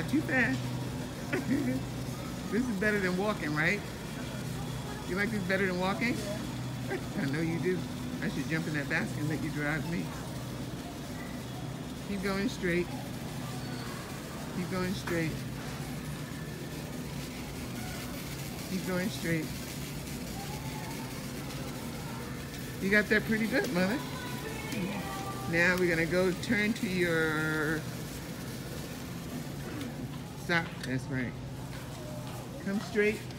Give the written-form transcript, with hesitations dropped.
not too fast. This is better than walking, right? You like this better than walking? I know you do. I should jump in that basket and let you drive me. Keep going straight. Keep going straight. Keep going straight. You got that pretty good, Mother. Now we're gonna go turn to your stop. That's right. Come straight.